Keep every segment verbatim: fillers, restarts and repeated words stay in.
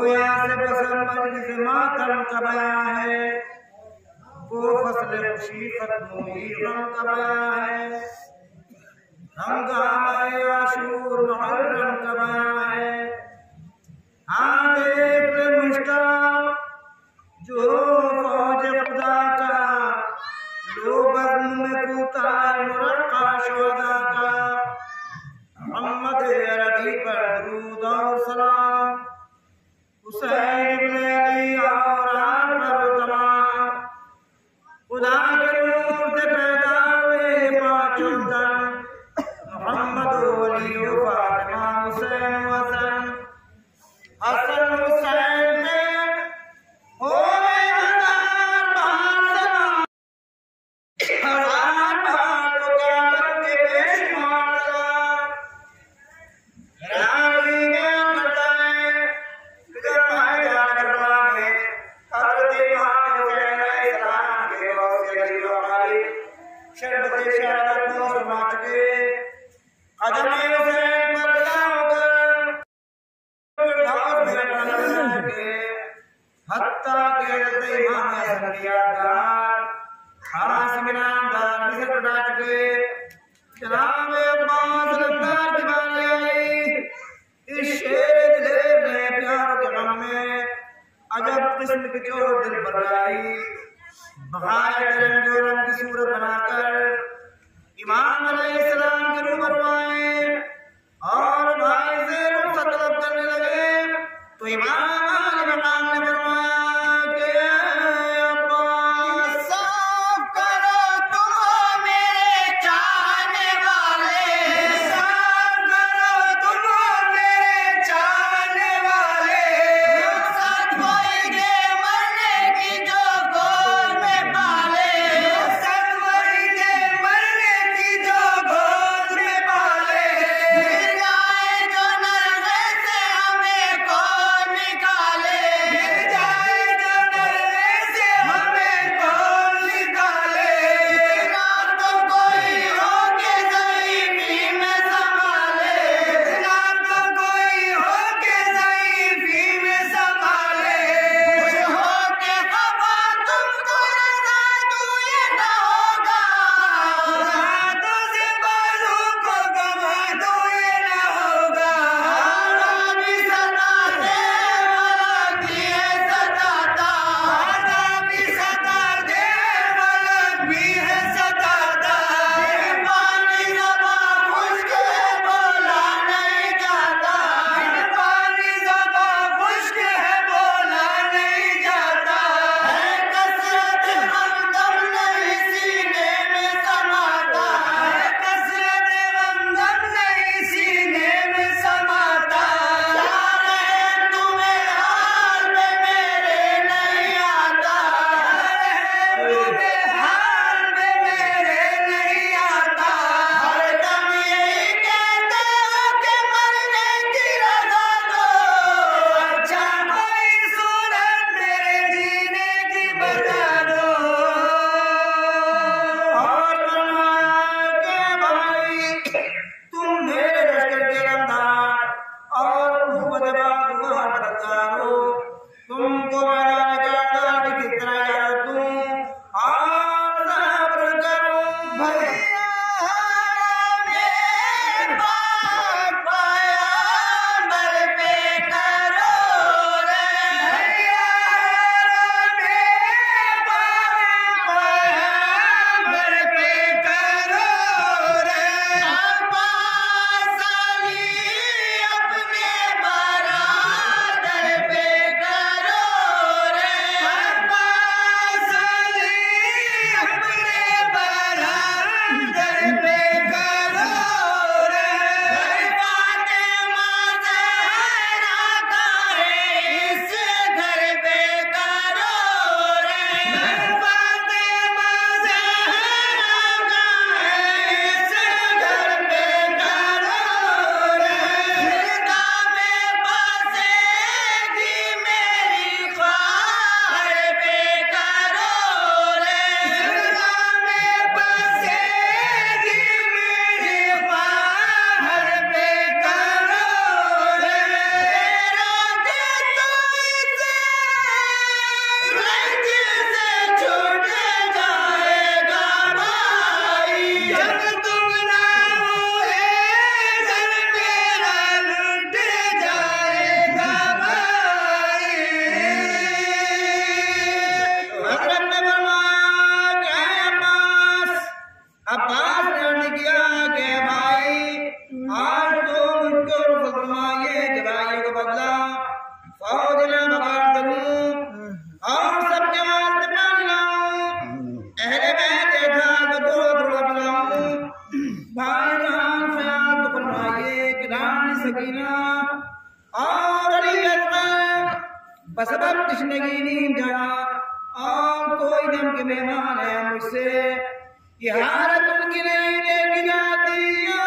गोया से फसल मजलिस मातम का बयां है, वो फसल खुशी खत्म हुई गम का बयां है। हंगामा आशूर मुहर्रम का बयां है। हाँ देख ले मुश्ताक जो फौज खुदा का, लो बज़्म में कूता है मुरक्का शुहदा का। मोहम्मद अरबी पर दुरूद और सलाम, हुसैन इब्न अली और आल पर तमाम। खुदा के नूर से पैदा हुए पांचों तन, मोहम्मद अली फातिमा हुसैन हसन। हसन हुसैन में हो हजार बार हजार बार तो क्या करके बेशुमार सलाम। रावी में बताए फिर माया करवा में हज़रत इमाम हुसैन अलैहिस्सलाम के वक्त अली वाली शरबत शहादत को समाज के कदम हुसैन पर लगाकर और में के हत्ता के हज़रत इमाम हसन की यादगार खास मिनादार मिसर उठा चुके। जनाब अब्बास लफ्तार की बारी आई, इस शेर दिलेर ने प्यार के गम में अजब किस्म की चोट दिल पर लाई। बहार रंगोरंग की सूरत बनाकर इमाम अलैहिस्सलाम के रूबरू आए और भाई से रुखसत तलब करने लगे, तो इमाम अली मकाम ने फरमाया कि अब्बास साफ करो तुम मेरे चाहने वाले, साफ करो तुम मेरे चाहने वाले। रुखसत वही के मरने की जो गोद में पाले, रुखसत वही के मरने की जो गोद में पाले। गिर जाए जो नरगे से हमें कौन निकाले, गिर जाए जो नरगे से हमें कौन निकाले। ना तो कोई हो के ज़ईफ़ी में संभाले, ना तो कोई हो के ज़ईफ़ी में संभाले। खुश हो के खफा तुमको रज़ा दूँ ये ना होगा, रातों से बाजू को गवा दूँ ये ना होगा। आला भी सताते वलद भी है सताता, आला भी सताते वलद भी है सताता। ये पानी ज़बां खुश्क है बोला नहीं जाता, ये पानी ज़बां खुश्क है बोला नहीं जाता। है कसरत हमदम नहीं सीने में समाता, है कसरत हमदम नहीं सीने में समाता। क्या रहे तुम्हें हाल में मेरे नहीं आता, क्या रहे तुम्हें हाल में मेरे नहीं आता। हरदम यही कहते हो कि मरने की रज़ा दो, अच्छा कोई सूरत मेरे जीने की बता दो। और फरमाया कि भाई तुम मेरे लश्कर के रमदार और खूबदबाज हुआ मददगार हो, तुमको मैदान जंग की किस तरह याद दूं और सब्र करूं। भैया मेरे पाक पयंबर पे करो रहम, भैया मेरे पाक पयंबर पे करो रहम। अब्बास अली अपने बरादर पे बसबब तशनगी नींद जड़ा और कोई दम के मेहमान है मुझसे ये हालत उनकी नहीं देखी जाती।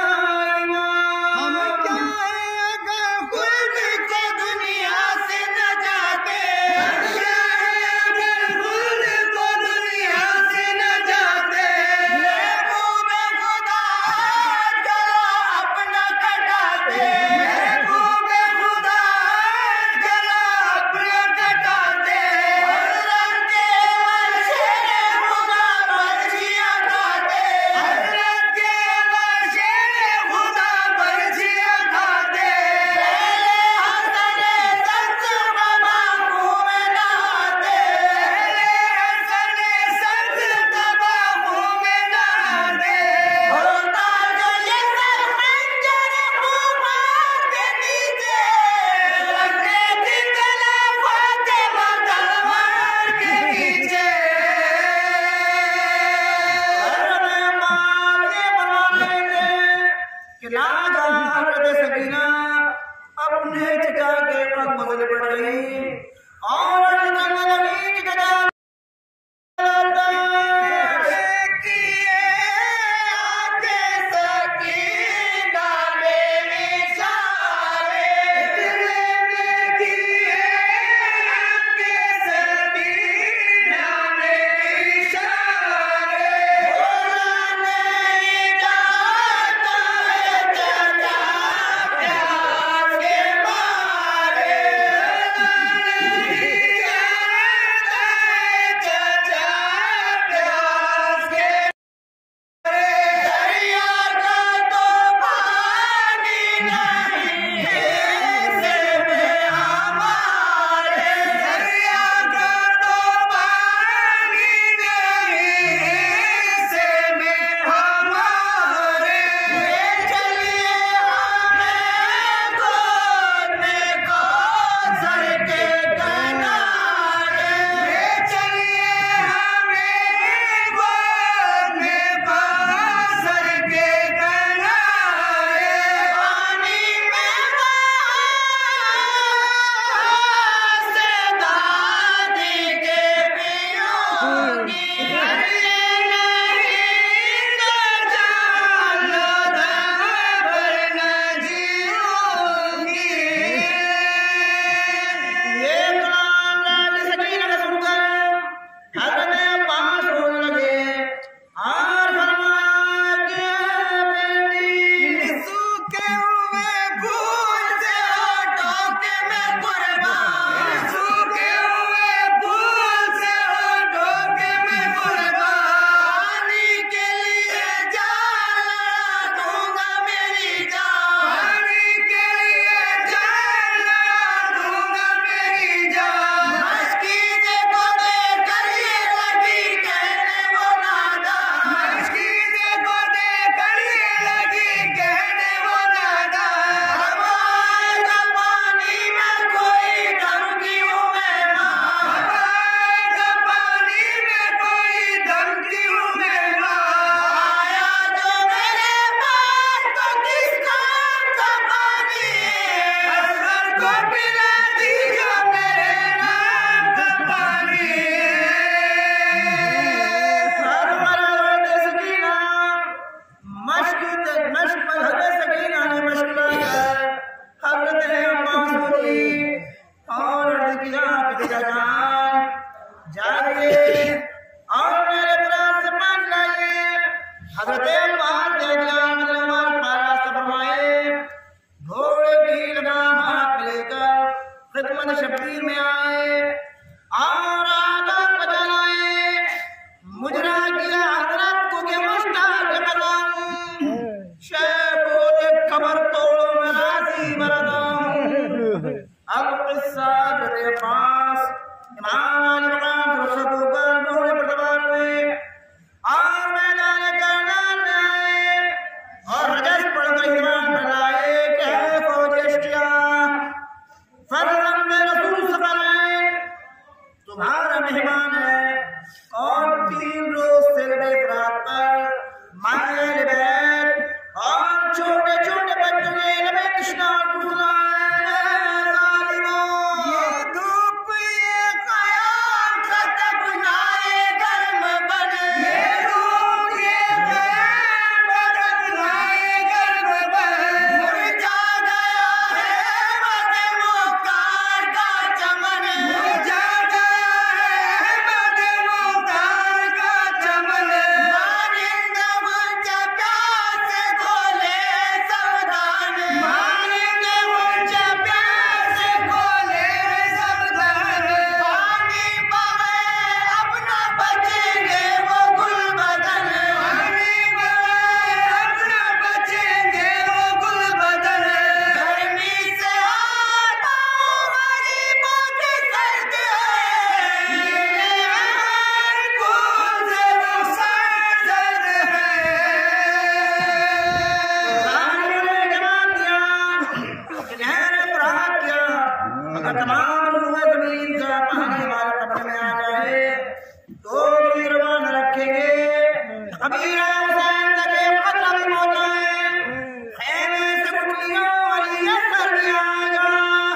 हम क्या है अगर खुद को दुनिया से न जाते, क्या है अगर खुद को दुनिया से न जाते, महबूब खुदा चलो अपना कटाते, महबूब खुदा चलो अपना कटाते, हज़रत के वर्षे खुदा बर्छियाँ खाते, हज़रत के वर्षे खुदा बर्छियाँ खाते, पहले हसन सब्ज़ कबा मुँह में नहाते, पहले हसन सब्ज़ कबा मुँह में नहाते, होता जो ये सब खंजर खुमार के नीचे, लगते थे गला फातिमा तलवार के नीचे। हज़रत माल ये फरमाते थे कि ना जा हज़रत सकीना अपने चचा के पास मगज पड़ गई और कहने लगी कि चचा किए आके सकीना ने इशारे, इतने किए आके सकीना ने इशारे, बोला नहीं जाता है चचा प्यास के मारे, नहीं जाता है चचा प्यास के दरिया का तो पानी नहीं हिस्से में हमारे, दरिया का तो पानी नहीं हिस्से में हमारे, ले चलिए हमें गोदने को सर के किनारे, ले चलिए हमें गोदने को सर के किनारे, पानी में बास से दादी के पियूंगी, अरे नहीं न जानो पर न जीऊंगी। ये कलाम लाली सकीना का सुनकर हज़रत पास रोने लगे और फरमाया कि बेटी सूखे हुए फूल से होठों के मैं कुर्बान, सूखे हुए फूल से होठों के मैं कुर्बान, पानी के लिए जान लड़ा दूंगा मेरी जान, पानी के लिए जान लड़ा दूंगा मेरी जान, मस्कीज़े को देखकर ये लगी कहने वो नादान, मस्कीज़े को देखकर ये लगी कहने वो नादान, अब आएगा पानी में कोई दम की हूँ मैं माँ, अब आएगा पानी में कोई दम की हूँ मैं माँ, आया जो मेरे पास तो किस काम का पानी, असगर को पिला दीजिए मेरे नाम का पानी। सरवर हज़रत सकीना मश्क मश्क पर हज़रत सकीना ने मश्क लगाकर हज़रत अब्बास को दी और अर्ज़ किया कि तेरा जान जाइए और मेरे पास से पानी लाइए। हज़रत अब्बास ने जान नमाज पारा से फरमाए, घोड़े की लगाम हाथ में लेकर खिदमत शब्बीर में आए और आदम बजाए, मुजरा किया हज़रत को के मुश्ताक कदम, शेख बोले खबर तोड़ो मैं राज़ी बरदम। अब किस्सा हज़रत अब्बास इमाम अली मकाम फुर्सत होकर घोड़े पर सवार हुए और मैदान करनाल में आए और रजस पढ़कर ईमान पर लाए कि है फौज अश्किया, फर्जंद रसूल सफ़रैन तुम्हारा मेहमान है और तीन रोज से लड़े फरात पर मायल बैठ और छोटे छोटे बच्चों के लबे तृष्णा और कुफला है। ये धूप हुए जमीन का पानी हमारे पट्टे में आ जाए तो भी रवान रखेंगे। कबीर हुसैन तक खतरा भी पहुंचा है, खेमे से गुठलियों वाली असर भी आएगा,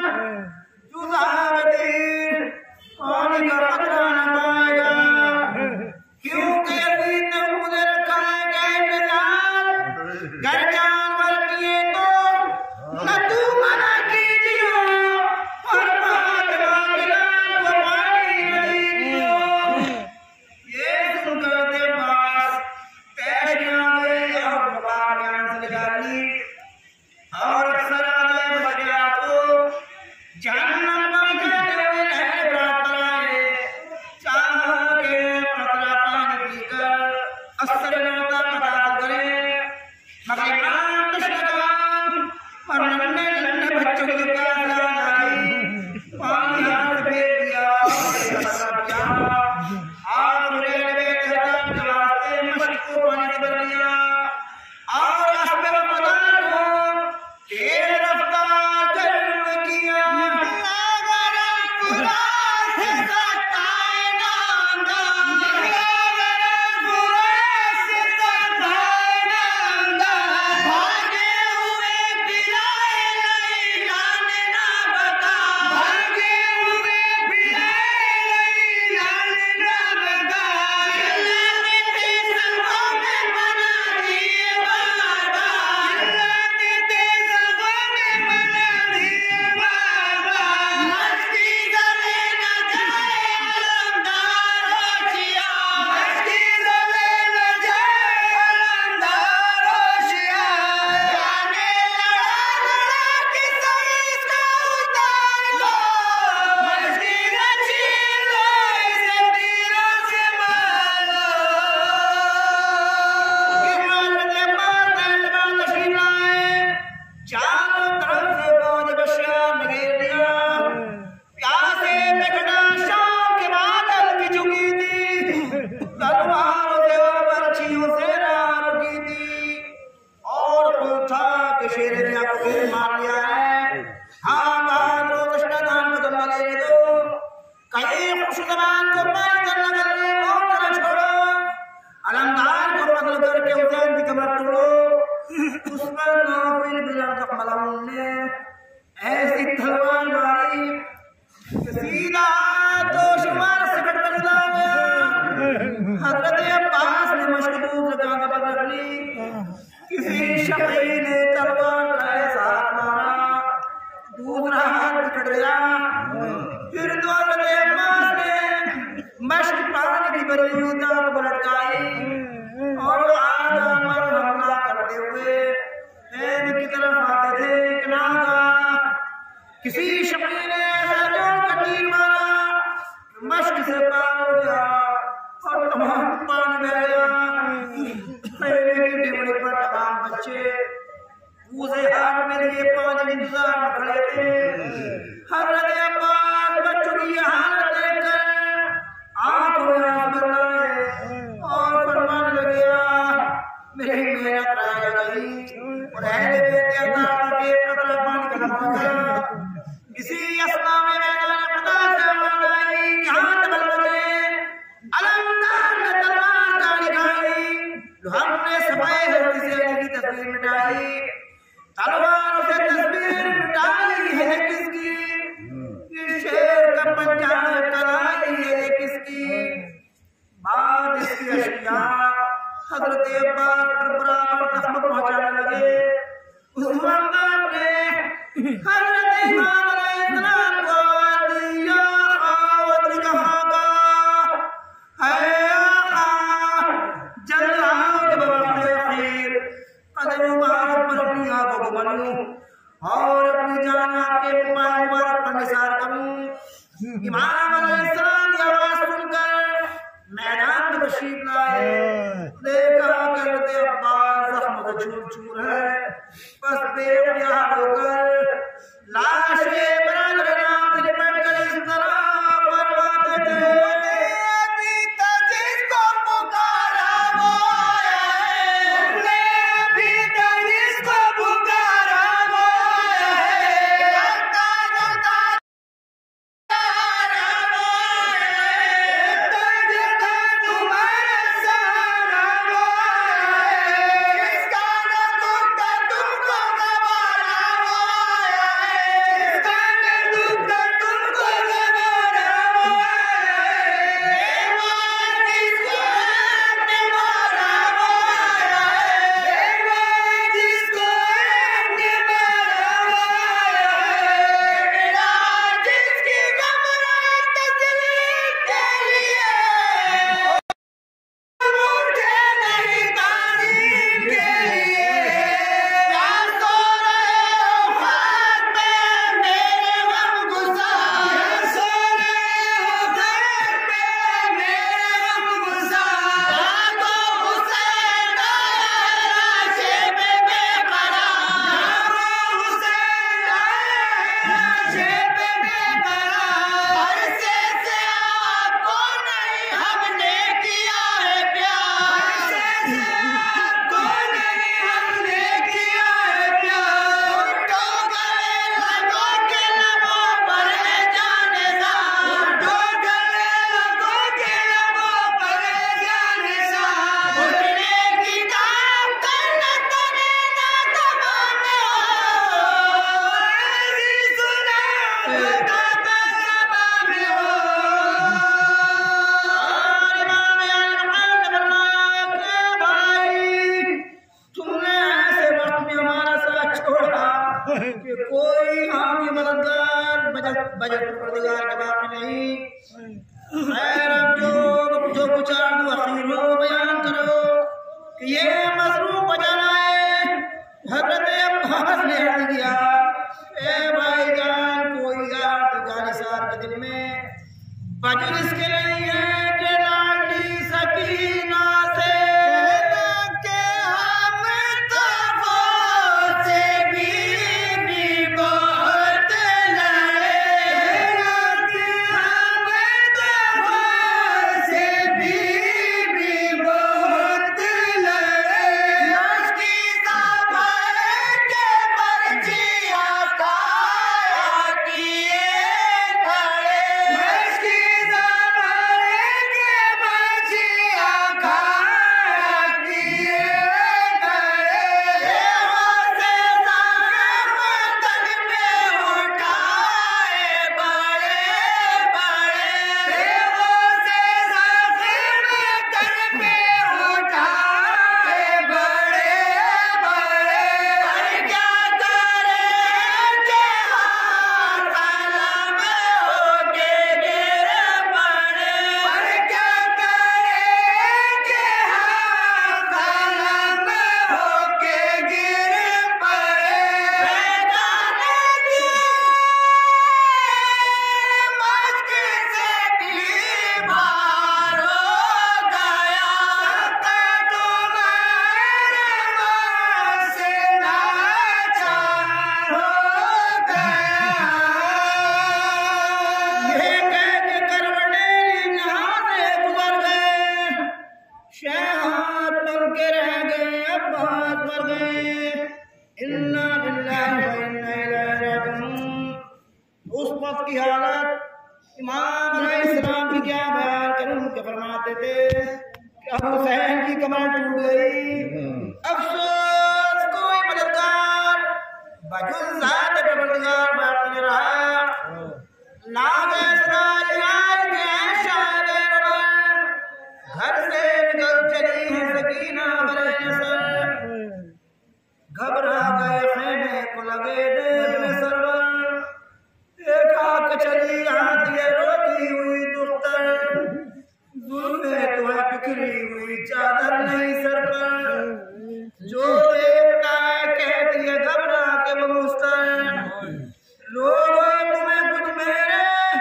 जुज़ावतीन पानी का खतरा न पाएगा, क्योंकि अभी ने मुझे रखा है कि इंतजार घर जानवर किए तो न तू मना कीजियो और फातिमा के नाम को पानी नहीं दियो। ये सुनकर दे पास पैरियां गए और बारियां से निकाली और अक्सर आए बजा को जहन्नम में कहते हुए लहर बराबर आए, चाह के खतरा पानी पीकर असर नाता पता करे, मगर इमाम तशदगान और नन्हे नन्हे बच्चों की प्यास आई, पानी हाथ फेर दिया और किया और रेलवे चलता के वास्ते मशक को पानी भर दिया और असबे पता को तेज रफ्तार जरूर किया। अगर पूरा से सताए नामदार, अगर पूरा से सताए नामदार, भागे हुए पिलाए नहीं लाने ना बता, भागे हुए पिलाए नहीं लाने ना बता, चिल्लाते थे सफों में मना दिए बाबा, चिल्लाते थे सफों में मना दिए बाबा, मस्ती गले न जाए अलमदार होशियार, मस्ती गले न जाए अलमदार होशियार, जाने लड़ा लड़ा कि सही इसका उतार लो, मस्ती न छीन लो इसे तीरों से मार लो। इमारत के पास तलवार तशरीफ लाए, चारों तरफ से फौज बशियार ने घेर लिया, प्यासे पे खड़ा शाम के बादल की झुकी थी, तलवारों से और बर्छियों से राह रुकी थी और पूछा कि शेर ने आपको घेर मार लिया है, हाँ बहादुर तशदगान को दम ले दो, कहीं खुशजबान को पानी करना करने और तरह छोड़ो, अलमदार को कत्ल करके हुसैन की कमर तोड़ो। उस पर नाफिल बिलाल तकमल ने ऐसी तलवार मारी कि सीधा तो शुमार से कट कर चला गया। हजरत अब्बास ने मशकूक से कांधा पर रख ली, किसी शफी ने तलवार का ऐसा हाथ मारा, दूसरा हाथ कट गया, फिर तो हजरत अब्बास ने मश्क पानी की बरली उतार पर लटकाई और आधा मर हमला करते हुए ऐन की तरफ आते थे कि नागा किसी शफी ने ऐसा जोर का तीर मारा, मश्क से पार हो गया और तमाम पानी बह गया। पहले की टेबल पर तमाम बच्चे पूरे हाथ में लिए पानी इंतजार में खड़े थे। हजरत अब्बास बच्चों की हालत देखकर आंखों में आंसू भर आए और फरमाने लगे, मेरी मेहनत राया गई और अहले बेत अल्लाह के कतरा पानी का हो गया। इसी असना में मैंने पता चला कि हाथ बलबले अलमदार ने तलवार का निकाली, हमने सफाई हस्ती से अली की तस्वीर मिटाई, तलवार से तस्वीर मिटाई है किसकी, इस शेर का पंजा कलाई है किसकी। बाद इसकी अशिया हजरत अब्बास पर बराबर जख्म पहुंचाने लगे। उस वक्त आपने हजरत इमाम अलैहिस्सलाम को आवाज दी, या खावत कहां का है आका, जल्द आओ कि बवक्त अखीर कदम मुबारक पर अपनी आंखों को बनूं और अपनी जान आपके पांव मुबारक पर निसार करूं। इमाम अलैहिस्सलाम की आवाज सुनकर मैदान में तशरीफ लाए, देखा करते अब्बास जख्म से चूर चूर है, बस बेख्तियार होकर लाशे बरादर नाम से लिपट कर इस तरह फरमाते थे, बीता जिसको पुकारा वो आया है, बीता जिसको पुकारा वो आया है, करता करता साल के बाद नहीं। खैर अब जो जो कुछ आरज़ू अखीर हो बयान करो कि ये मजलूम बजाना है। हजरत अब्बास ने अर्ज़ किया, ए भाईजान कोई यार तो गाली सार के दिल में बजर इसके नहीं है कि लाडली सकीना से के हम तबो से भी भी बहुत लड़े हम तबो से भी भी बहुत लड़े उसकी ज़बान के मर्जिया काया किए खड़े उसकी ज़बान के मर्जिया काया किए खड़े होते ज़ालिम तन पे उठाए बड़े बड़े होते ज़ालिम तन पे उठाए बड़े बड़े पर क्या करें कि हाथ कलम होके गिर पड़े पर क्या करें कि हाथ कलम होके गिर पड़े बेगाने की मस्क से भी बाहर हो गया सबका तुम्हारे मन से नाचार हो गया। ये कह के करवटेली जहाँ से गुजर गए शहद बन के रह गए अब्बास मर गए। इन्ना लिल्लाहि व इन्ना इलैहि राजिऊन। उस वक्त की हालत इमाम अलैहिस्सलाम की क्या बयान करूं कि फरमाते थे कि अबू हुसैन की कमर टूट गई। अफसोस कोई मददगार बजुज़ ज़ात परवरदिगार बात नहीं रहा। नागे सदा यार के हैं शायद रबर घर से निकल चली है सकीना बरे नसर घबरा गए खेमे को लगे देर में सरवर देखा कि चली आती है रोती हुई दुख्तर जुल्फे तो है बिखरी हुई चादर नहीं सर पर जो देखता है कहती है घबरा के मुस्तर लोगों तुम्हें कुछ मेरे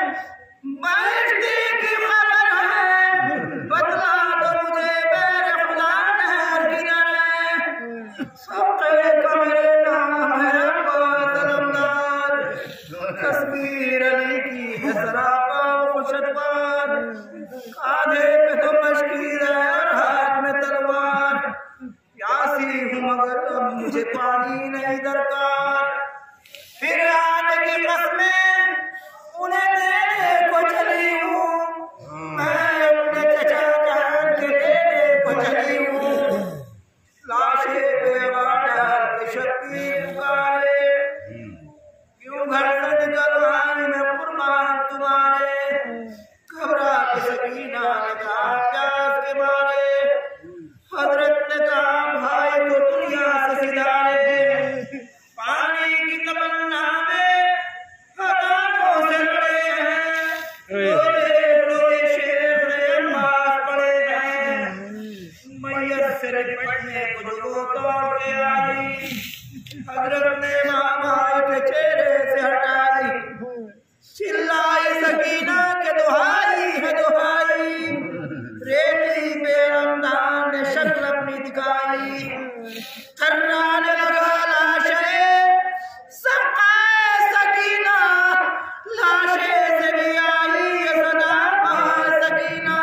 बेइज्जती की खबर है बदला तो मुझे मेरे खुदा ने किधर है सबके का मेरे नाम है अब्बास अलमदार तस्वीर अली की है सरापा खुशदवार कांधे पे तो मशकीर है और हाथ में तलवार प्यासी हूँ मगर अब मुझे पानी नहीं दरकार फिर आने की कसमें उन्हें देने को चली हूँ मैं अपने चचा जान के देने को चली हूँ लाशे पे वाटर के शक्ति पुकारे क्यों घर से निकल आई मैं कुर्बान तुम्हारे घबरा के सकीना ने कहा प्यास के मारे हजरत ने कहा भाई तो दुनिया से सिधारे पानी की तमन्ना में हजारों से लड़े हैं रोते रोते शेर से मार पड़े हैं मैयत से निपटने को जो दौड़ के आई हजरत ने माँ भाई के चेहरे से हटाई चिल्लाई सकीना के दुहाई है दुहाई रेती पे रमजान ने शक्ल अपनी दिखाई थर्राने लगा लाशे सबका सकीना लाशे से भी आई है सदा पार सकीना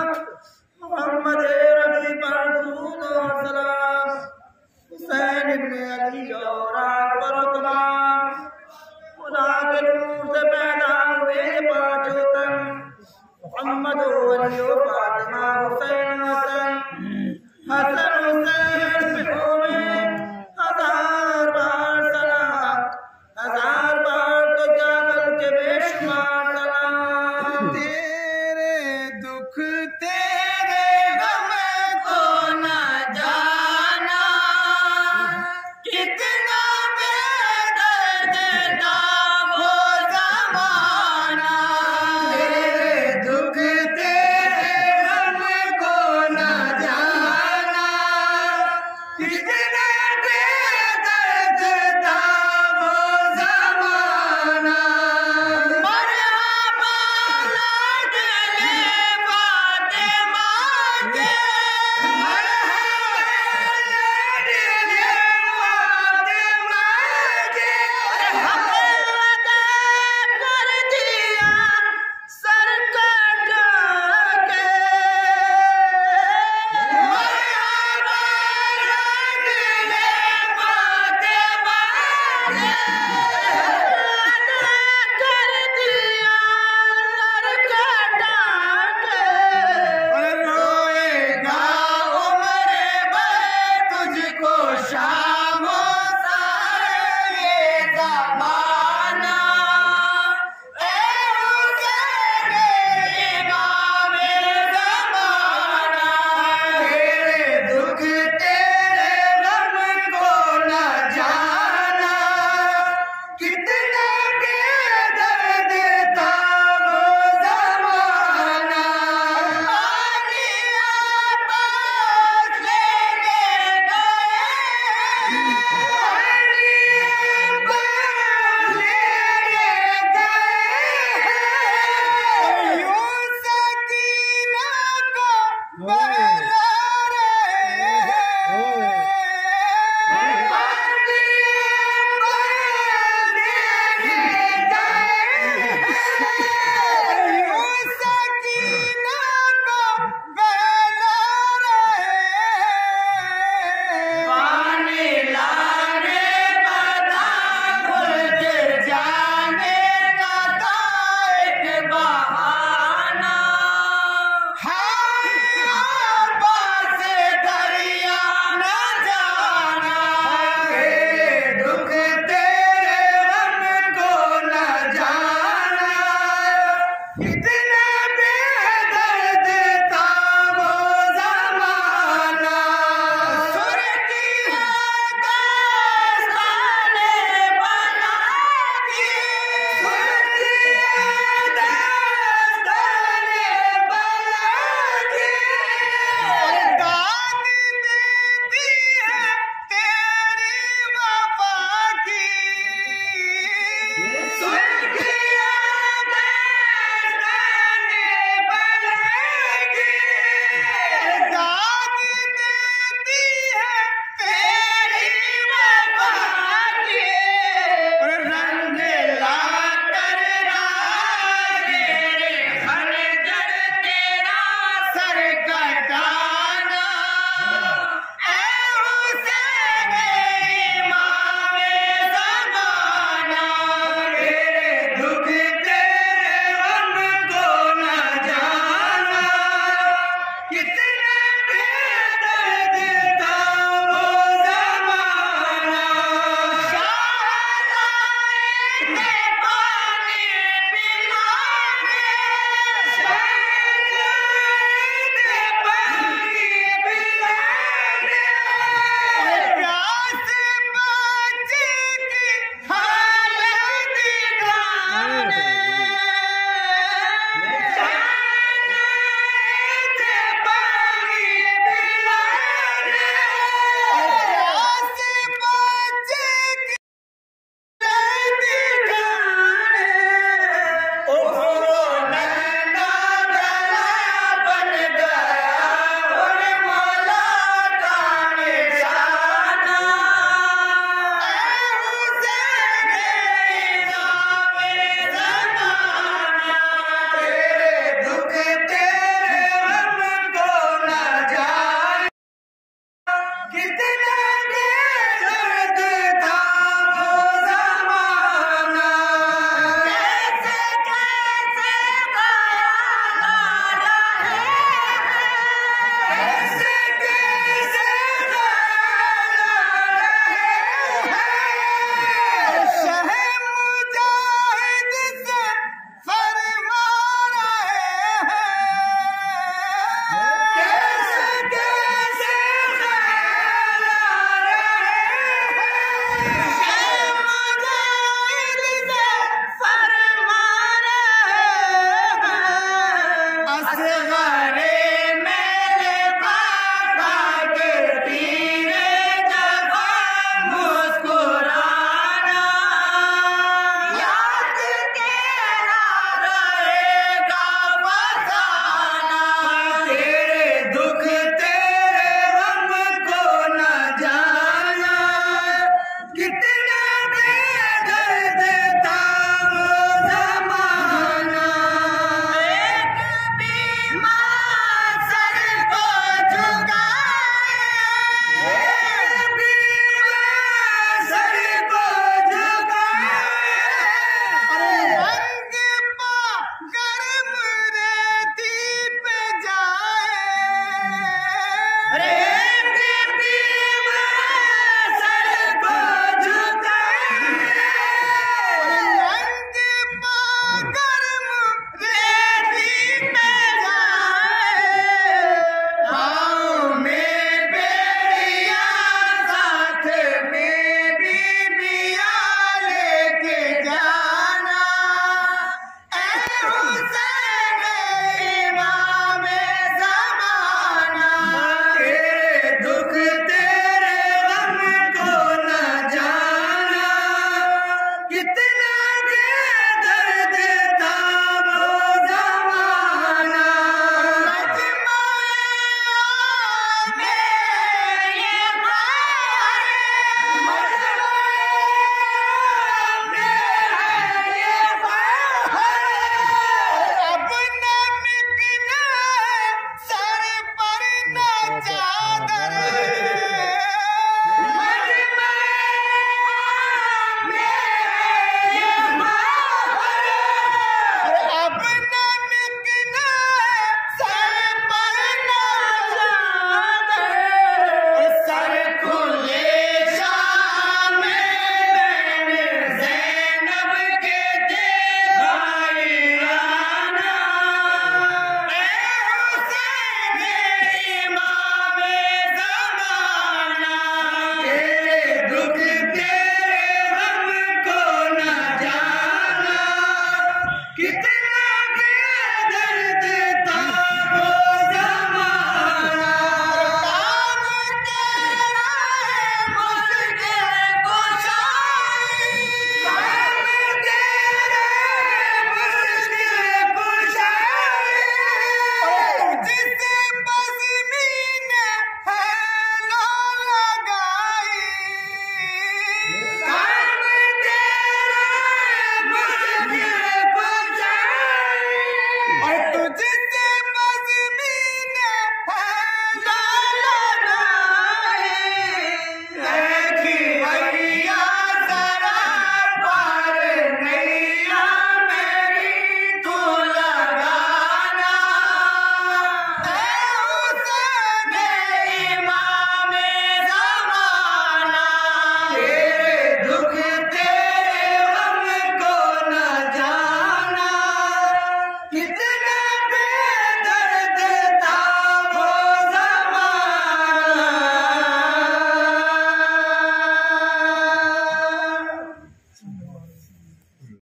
मोहम्मद रबी पर दुरूद और सलाम हुसैन इब्ने अली और अकबर तमाम खुदा के नूर से पैदा हुए पांचों तन मोहम्मद अली और फातिमा हुसैन हसन हसन हुसैन पे होवे हजार बार सलाम हजार बार तो जागल के बेशुमार सलाम तेरे दुख तेरे गम को न जाना कितना बेदर्द था वो ज़माना दिल